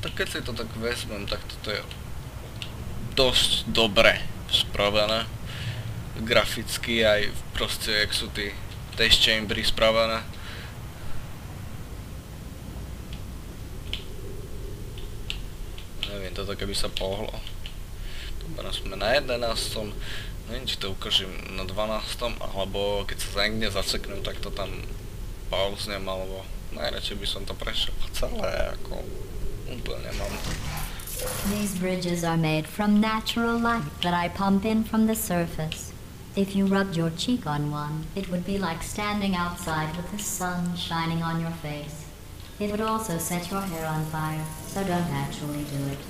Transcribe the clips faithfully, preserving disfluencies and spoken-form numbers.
tak keď si to tak vezmem, tak toto je dosť dobre spravené. Graficky aj proste, jak sú tí test chambery spravené. Neviem, toto keby sa pohlo. Dobre, sme na jedenástom. Neviem, či to ukážem na dvanástom, alebo keď sa niekde zaseknem, tak to tam pauznem, alebo najradšej by som to prešiel celé, ako úplne mám to. These bridges are made from natural light that I pump in from the surface. If you rubbed your cheek on one, it would be like standing outside with the sun shining on your face. It would also set your hair on fire, so don't actually do it.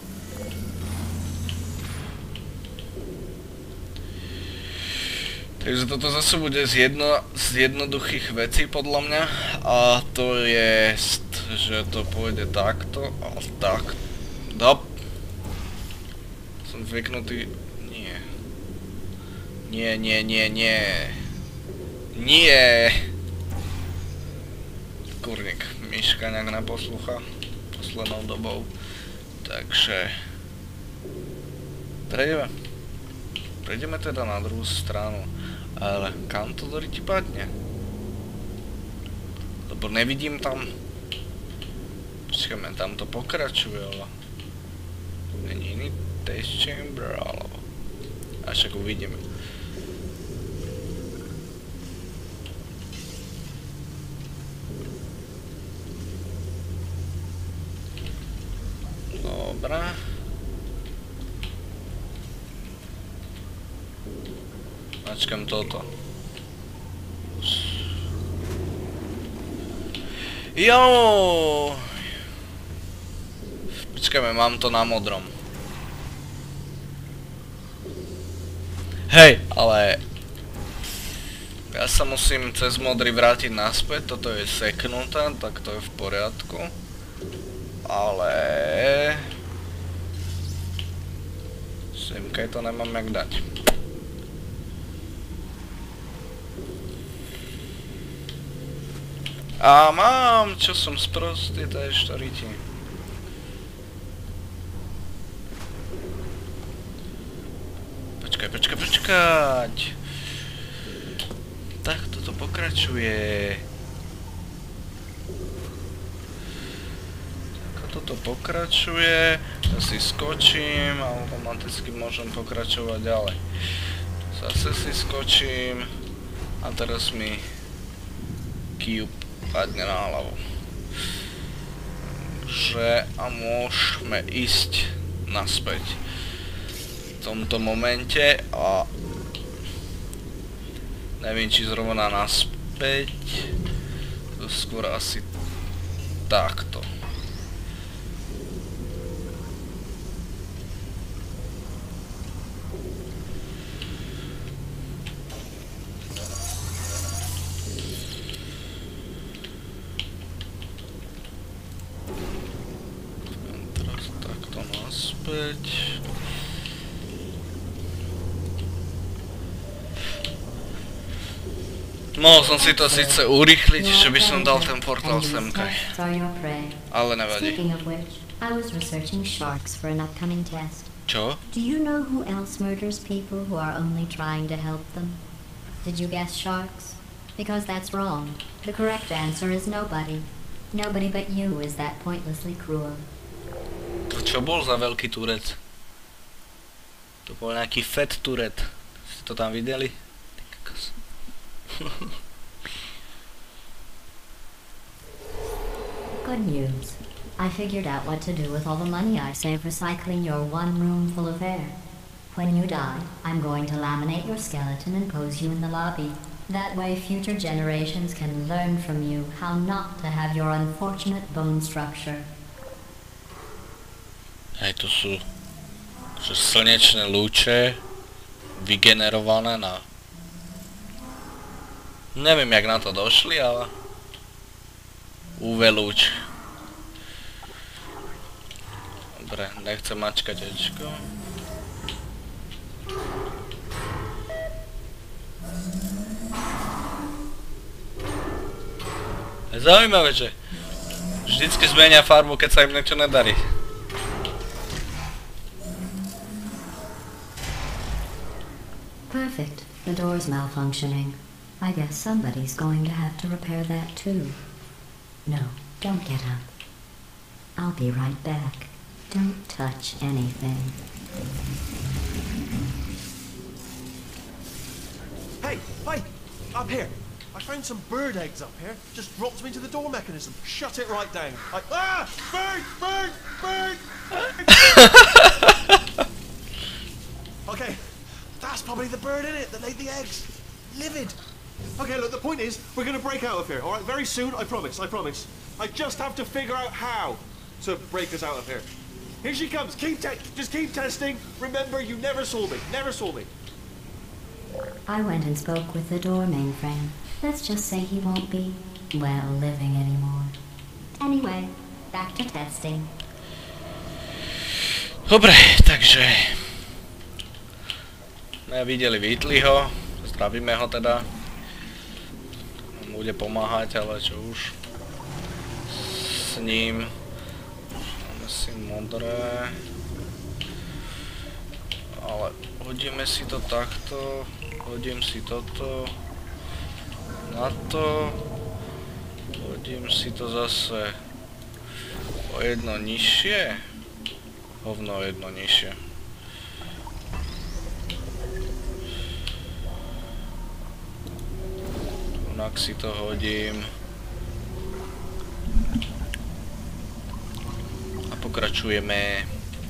Takže toto zase bude z, jedno, z jednoduchých vecí podľa mňa a to je, že to pôjde takto a tak. Dop. Som zvyknutý. Nie. Nie, nie, nie, nie. Nie. Kurník, myška nejak neposlúcha poslednou dobou. Takže prejdeme. Prejdeme teda na druhú stranu. Ale kam to do ryti padne? Lebo nevidím tam. Počkajme, tam to pokračuje, ale není iný test chamber, alebo až ak uvidíme. Dobre. Načkam toto. Jo! Počkajme, mám to na modrom. Hej, ale ja sa musím cez modrý vrátiť naspäť, toto je seknuté, tak to je v poriadku. Ale Simkej to nemám jak dať. A mám, čo som sprostý, to je štoriti. Počkaj, počkaj, počkať. Tak toto pokračuje. Tak toto pokračuje. Ja si skočím a automaticky môžem pokračovať ďalej. Zase si skočím. A teraz mi cube padne na hlavu. Že a môžeme ísť naspäť v tomto momente a neviem, či zrovna naspäť, to skôr asi takto. Mohol som si to síce urýchliť, že by som dal ten portál semkaj. Ale nevadí. Čo? Do you know who else murders people who are only trying to help them? Did you guess sharks? Because that's wrong. The correct answer is nobody. Nobody but you is that pointlessly cruel. To čo bol za veľký turec? To bol nejaký fat turet. Ste to tam videli? Good news. I figured out what to do with all the money I save recycling your one room full of air. When you die, I'm going to laminate your skeleton and pose you in the lobby. That way future generations can learn from you how not to have your unfortunate bone structure. Hej, to sú že slnečné lúče vygenerované na... Neviem, jak na to došli, ale... ú vé lúč. Dobre, nechcem mačkať Ečko. Je zaujímavé, že vždycky zmenia farbu, keď sa im niečo nedarí. Perfect. The door's malfunctioning. I guess somebody's going to have to repair that too. No, don't get up. I'll be right back. Don't touch anything. Hey, hey, up here. I found some bird eggs up here. Just dropped them into the door mechanism. Shut it right down. I, ah! Bird! Bird! Bird! Bird! Okay, that's probably the bird in it that laid the eggs. Livid. Okay, look, the point is, we're gonna break out of here, alright? Very soon, I promise, I promise. I just have to figure out how to break us out of here. Here she comes. Keep te- just keep testing. Remember, you never saw me. Never saw me. I went and spoke with the door mainframe. Let's just say he won't be, well, living anymore. Anyway, back to testing. Dobre, takže... My videli Whitleyho, zdravíme ho teda. On bude pomáhať, ale čo už. S ním. Máme si modré. Ale hodíme si to takto. Hodím si toto. Na to. Hodím si to zase o jedno nižšie. Hovno o jedno nižšie. Tunak si to hodím. A pokračujeme.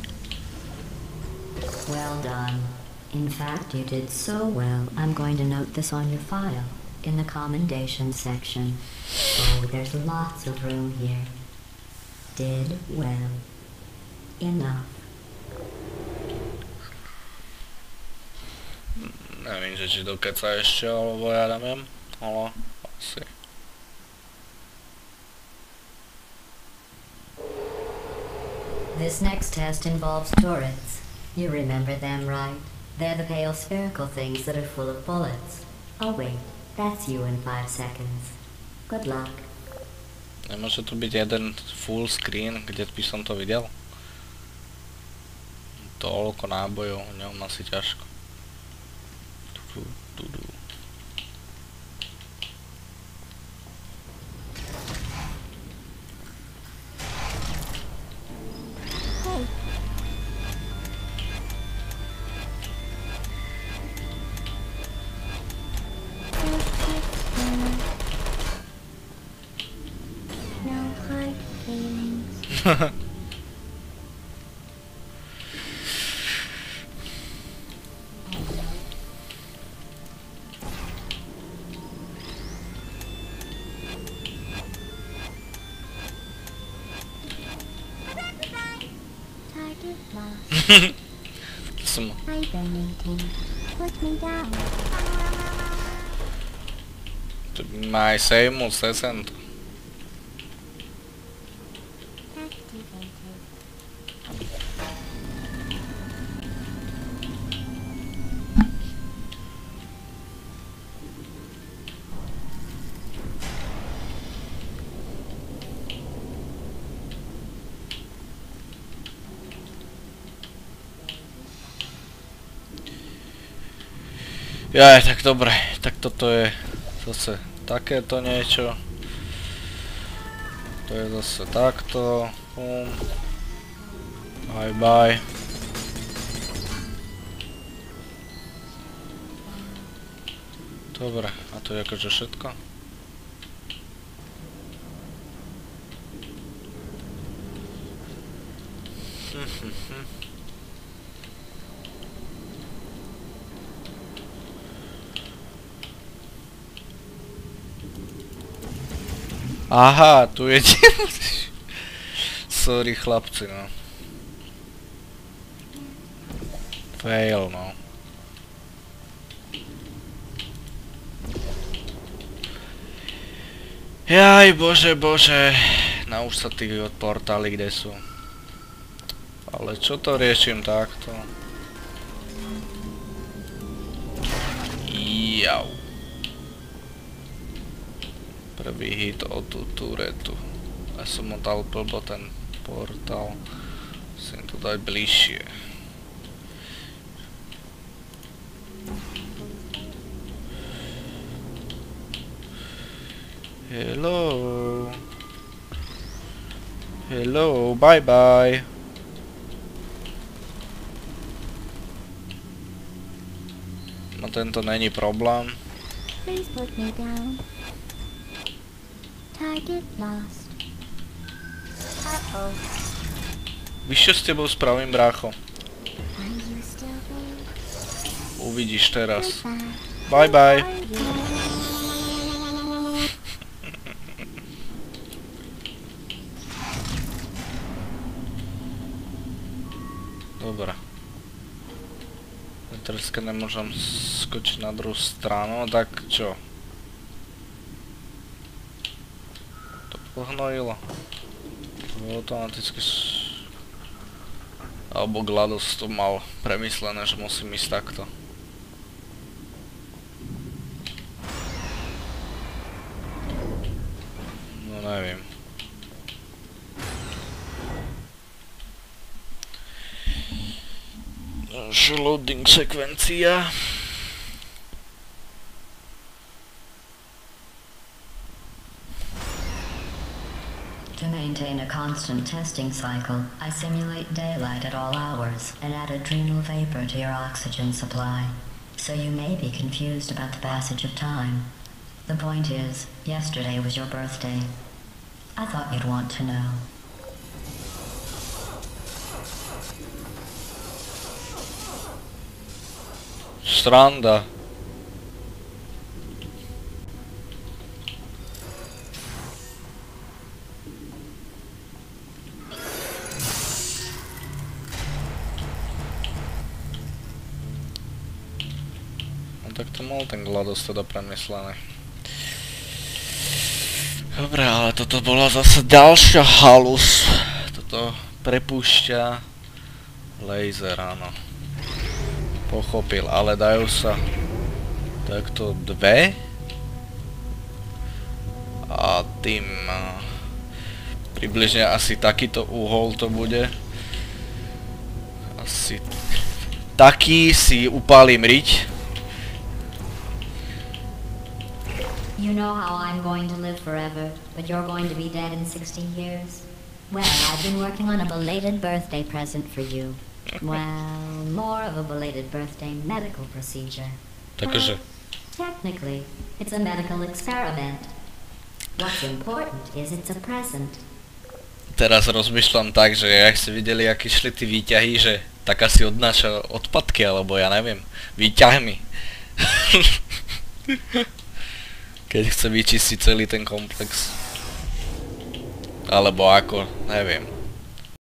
Well done. In fact, you did so well, I'm going to note this on your file, in the commendation section. Oh, there's lots of room here. Did well. Enough. Nevím, že či dokeca ešte, alebo ja neviem, ale asi. This next test involves turrets. You remember them, right? They're the pale spherical things that are full of bullets. Oh wait, that's you in five seconds. Good luck. Nemôže tu byť jeden full screen, kde by som to videl? Toľko nábojov, v ňom asi ťažko. Tudu, tudu. Som... Tu má aj sejmu, sesento. Jaj, tak dobre, tak toto je zase takéto niečo. To je zase takto. Pum. Bye bye. Dobre, a to je akože všetko. Hm, hm, hm. Aha, tu je... Sorry chlapci, no. Fail, no. Jaj, bože, bože. Na už sa tí portály, kde sú. Ale čo to riešim takto? Jau. Prvý hit o tú turetu. Ja som mu dal blbo ten portál. Musím to dať bližšie. Hello. Hello, bye bye. No tento není problém. Please put me down. Target lost. Uh-oh. Víš, čo s tebou spravím, brácho? Are you still there? Uvidíš teraz. Goodbye. Bye bye. Dobre. Teraz keď nemôžem skočiť na druhú stranu, tak čo? To pohnojilo. Automaticky s... Alebo GLaDOS to mal premyslené, že musím ísť takto. No neviem. Loading sekvencia. To maintain a constant testing cycle, I simulate daylight at all hours and add adrenal vapor to your oxygen supply. So you may be confused about the passage of time. The point is, yesterday was your birthday. I thought you'd want to know. Sranda. No tak to mal ten GLaDOS teda premyslené. Dobre, ale toto bola zase ďalšia halus. Toto prepúšťa laser, áno. Pochopil, ale dajú sa takto dve a tým uh, približne asi takýto úhol to bude. Asi taký si upálim riť. You know how I'm going to live forever, but you're going to be dead in sixty years? Well, I've been working on a belated birthday present for you. Well, more of a belated birthday medical procedure. Takže. Technically, it's a medical experiment. What's important is it's a present. Teraz rozmýšľam tak, že jak ste videli, aký šli tí výťahy, že tak asi odnáša odpadky, alebo ja neviem, výťahmi. Keď chce vyčistiť celý ten komplex. Alebo ako, neviem.